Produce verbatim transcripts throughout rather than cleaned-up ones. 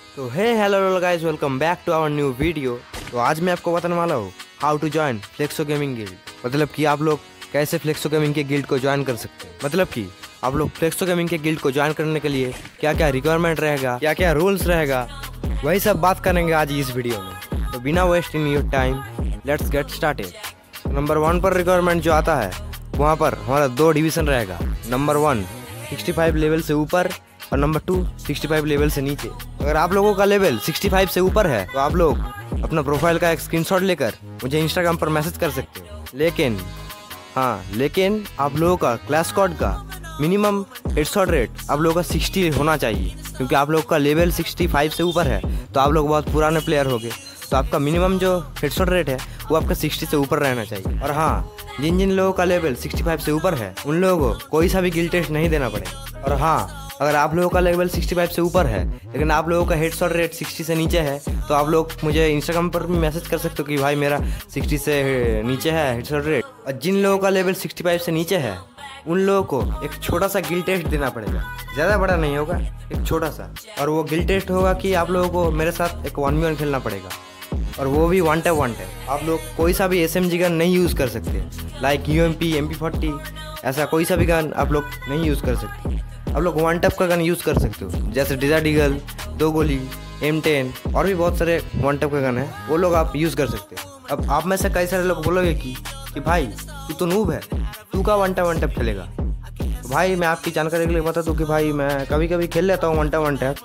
तो hey hello guys, welcome back to our new video. तो आज मैं आपको बताने वाला हूँ how to join Flexo gaming guild. मतलब कि आप लोग कैसे फ्लेक्सो गेमिंग के गिल्ड को ज्वाइन कर सकते हैं। मतलब कि आप लोग फ्लेक्सो गेमिंग के गिल्ड को ज्वाइन करने के लिए क्या क्या रिक्वायरमेंट रहेगा, क्या क्या रूल्स रहेगा, वही सब बात करेंगे आज इस वीडियो में। तो बिना wasting your time let's get started. Number one पर रिक्वायरमेंट जो आता है वहाँ पर हमारा दो डिवीज़न रहेगा। Number one sixty five level से ऊपर और number two sixty five level से नीचे। अगर आप लोगों का लेवल सिक्सटी फाइव से ऊपर है तो आप लोग अपना प्रोफाइल का एक स्क्रीनशॉट लेकर मुझे इंस्टाग्राम पर मैसेज कर सकते हो। लेकिन हाँ लेकिन आप लोगों का क्लैश स्क्वाड का मिनिमम हेडशॉट रेट आप लोगों का सिक्सटी होना चाहिए, क्योंकि आप लोगों का लेवल सिक्सटी फाइव से ऊपर है तो आप लोग बहुत पुराने प्लेयर हो गए। तो आपका मिनिमम जो हेडशॉट रेट है वो आपका सिक्सटी से ऊपर रहना चाहिए। और हाँ, जिन जिन लोगों का लेवल सिक्सटी फाइव से ऊपर है उन लोगों को कोई सा भी गिल्ड टेस्ट नहीं देना पड़ेगा। और हाँ, अगर आप लोगों का लेवल सिक्सटी फाइव से ऊपर है लेकिन आप लोगों का हेडशॉट रेट सिक्सटी से नीचे है तो आप लोग मुझे इंस्टाग्राम पर भी मैसेज कर सकते हो कि भाई मेरा सिक्सटी से नीचे है हेडशॉट रेट। और जिन लोगों का लेवल सिक्सटी फाइव से नीचे है उन लोगों को एक छोटा सा गिल्ड टेस्ट देना पड़ेगा। ज़्यादा बड़ा नहीं होगा, एक छोटा सा। और वो गिल्ड टेस्ट होगा कि आप लोगों को मेरे साथ एक वन वी वन खेलना पड़ेगा, और वो भी वन टैप वन टैप। आप लोग कोई सा भी एस एम जी गन नहीं यूज़ कर सकते, like U M P, M P forty, ऐसा कोई सा भी गन आप लोग नहीं यूज़ कर सकते। आप लोग वन टैप का गन यूज़ कर सकते हो, जैसे डिज़र्ट ईगल, दो गोली, एम टेन और भी बहुत सारे वन टैप का गन है, वो लोग आप यूज़ कर सकते हो। अब आप में से कई सारे लोग बोलोगे कि कि भाई तू तो नूब है, तू का वन टैप वन टैप खेलेगा। तो भाई मैं आपकी जानकारी के लिए बता दूँ कि भाई मैं कभी कभी खेल लेता हूँ वन टैप वन टैप।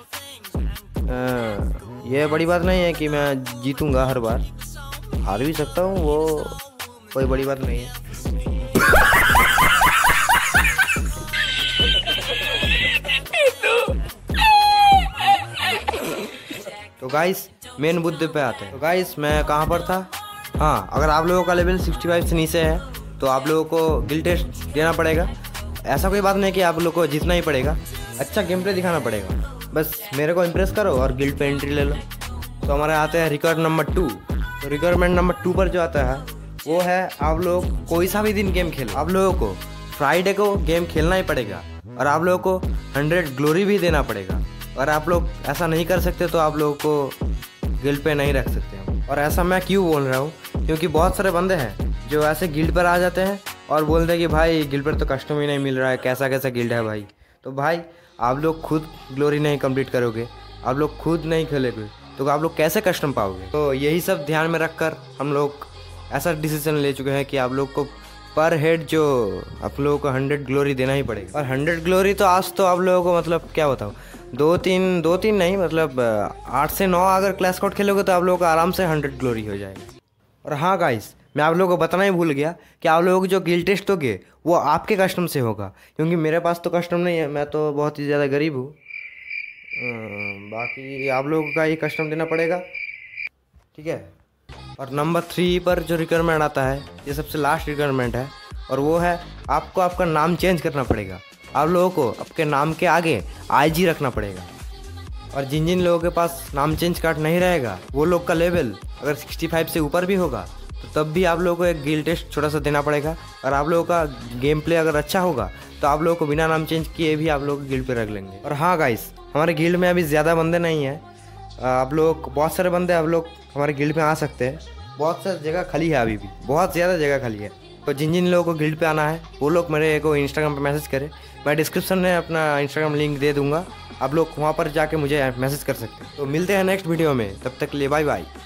ये बड़ी बात नहीं है कि मैं जीतूंगा हर बार, हार भी सकता हूँ, वो कोई बड़ी बात नहीं है। तो गाइस मेन मुद्दे पे आते हैं। तो गाइस मैं कहाँ पर था? हाँ, अगर आप लोगों का लेवल सिक्सटी फाइव से नीचे है तो आप लोगों को गिल्ड टेस्ट देना पड़ेगा। ऐसा कोई बात नहीं कि आप लोगों को जीतना ही पड़ेगा, अच्छा गेम प्ले दिखाना पड़ेगा। बस मेरे को इम्प्रेस करो और गिल्ड पे एंट्री ले लो। तो हमारे आते हैं रिक्वायरमेंट नंबर टू। तो रिक्वायरमेंट नंबर टू पर जो आता है वो है आप लोग कोई सा भी दिन गेम खेलो, आप लोगों को फ्राइडे को गेम खेलना ही पड़ेगा और आप लोगों को हंड्रेड ग्लोरी भी देना पड़ेगा। अगर आप लोग ऐसा नहीं कर सकते तो आप लोगों को गिल्ड पे नहीं रख सकते। और ऐसा मैं क्यों बोल रहा हूँ, क्योंकि बहुत सारे बंदे हैं जो ऐसे गिल्ड पर आ जाते हैं और बोलते हैं कि भाई गिल्ड पर तो कस्टम ही नहीं मिल रहा है, कैसा कैसा गिल्ड है भाई। तो भाई आप लोग खुद ग्लोरी नहीं कंप्लीट करोगे, आप लोग खुद नहीं खेलोगे तो आप लोग कैसे कस्टम पाओगे। तो यही सब ध्यान में रखकर हम लोग ऐसा डिसीजन ले चुके हैं कि आप लोग को पर हेड जो आप लोगों को हंड्रेड ग्लोरी देना ही पड़ेगा। और हंड्रेड ग्लोरी तो आज तो आप लोगों को मतलब क्या बताऊँ, दो तीन दो तीन नहीं मतलब आठ से नौ अगर क्लैश स्क्वाड खेलोगे तो आप लोगों को आराम से हंड्रेड ग्लोरी हो जाएगी। और हाँ गाइस, मैं आप लोगों को बताना ही भूल गया कि आप लोगों को जो गिल्ड टेस्ट होगे वो आपके कस्टम से होगा, क्योंकि मेरे पास तो कस्टम नहीं है, मैं तो बहुत ही ज़्यादा गरीब हूँ। बाकी आप लोगों का ही कस्टम देना पड़ेगा, ठीक है। और नंबर थ्री पर जो रिक्वायरमेंट आता है ये सबसे लास्ट रिक्वायरमेंट है, और वो है आपको आपका नाम चेंज करना पड़ेगा। आप लोगों को आपके नाम के आगे आई जी रखना पड़ेगा। और जिन जिन लोगों के पास नाम चेंज कार्ड नहीं रहेगा वो लोग का लेवल अगर सिक्सटी फाइव से ऊपर भी होगा तो तब भी आप लोगों को एक गिल्ड टेस्ट छोटा सा देना पड़ेगा। और आप लोगों का गेम प्ले अगर अच्छा होगा तो आप लोगों को बिना नाम चेंज किए भी आप लोग गिल्ड पे रख लेंगे। और हाँ गाइस, हमारे गिल्ड में अभी ज़्यादा बंदे नहीं हैं, आप लोग बहुत सारे बंदे आप लोग हमारे गिल्ड में आ सकते हैं। बहुत सारी जगह खाली है, अभी भी बहुत ज़्यादा जगह खाली है। तो जिन जिन लोगों को गिल्ड पे आना है वो लोग मेरे को इंस्टाग्राम पे मैसेज करें, मैं डिस्क्रिप्शन में अपना इंस्टाग्राम लिंक दे दूँगा, आप लोग वहाँ पर जाके मुझे मैसेज कर सकते हैं। तो मिलते हैं नेक्स्ट वीडियो में, तब तक के लिए बाय बाय।